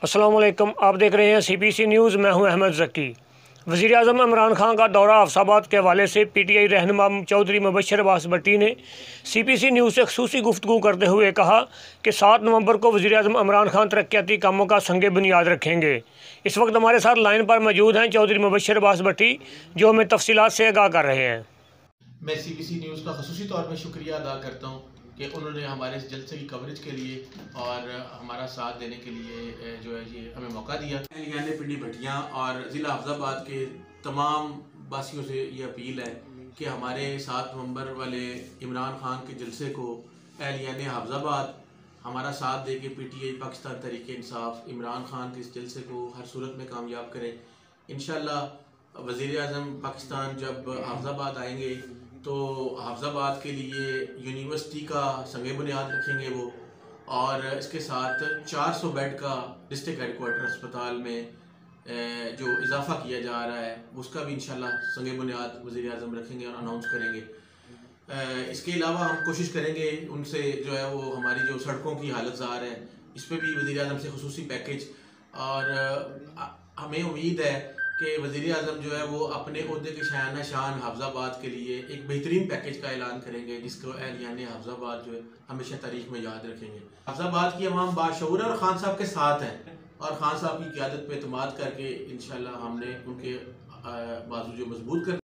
अस्सलामुअलैकुम, आप देख रहे हैं CPC न्यूज़। मैं हूं अहमद ज़की। वज़ीर-ए-आज़म इमरान खान का दौरा अफसाबाद के हवाले से PTI रहनुमा चौधरी मुबशर अब्बास भट्टी ने CPC न्यूज़ से ख़ुसूसी गुफ्तगू करते हुए कहा कि 7 नवंबर को वज़ीर-ए-आज़म इमरान खान तरक्याती कामों का संग बुनियाद रखेंगे। इस वक्त हमारे साथ लाइन पर मौजूद हैं चौधरी मुबशर अब्बास भट्टी, जो हमें तफसीलात से आगाह कर रहे हैं। मैं CPC न्यूज़ का ख़ुसूसी तौर पर शुक्रिया अदा करता हूँ कि उन्होंने हमारे इस जलसे की कवरेज के लिए और हमारा साथ देने के लिए जो है ये हमें मौका दिया। यानी पिंडी भटियाँ और ज़िला हफ्ज़ाबाद के तमाम वासियों से ये अपील है कि हमारे 7 नवंबर वाले इमरान खान के जलसे को एहलियान हफ्ज़ाबाद हमारा साथ दे के PTI पाकिस्तान तहरीक इंसाफ इमरान खान के इस जलसे को हर सूरत में कामयाब करें। इंशाअल्लाह वज़ीर-ए-आज़म पाकिस्तान जब हफ्ज़ाबाद आएंगे तो हफ्ज़ाबाद के लिए यूनिवर्सिटी का संग बुनियाद रखेंगे वो, और इसके साथ 400 बेड का डिस्ट्रिक्ट हेडकोार्टर अस्पताल में जो इजाफ़ा किया जा रहा है उसका भी इंशाल्लाह संग बुनियाद वज़ीर-ए-आज़म रखेंगे और अनाउंस करेंगे। इसके अलावा हम कोशिश करेंगे उनसे जो है वो हमारी जो सड़कों की हालत ज़ार है इस पर भी वज़ीर-ए-आज़म से ख़ुसूसी पैकेज, और हमें उम्मीद है कि वज़ीर-ए-आज़म जो है वो अपने ओहदे के शायाना शान हफ्ज़ाबाद के लिए एक बेहतरीन पैकेज का ऐलान करेंगे जिसको एहलियान हफ्ज़ाबाद जो है हमेशा तारीख में याद रखेंगे। हफ्ज़ाबाद की अवाम बाशऊर है और खान साहब के साथ हैं, और खान साहब की क़यादत पे एतमाद करके इंशाअल्लाह हमने उनके बाजू जो मजबूत कर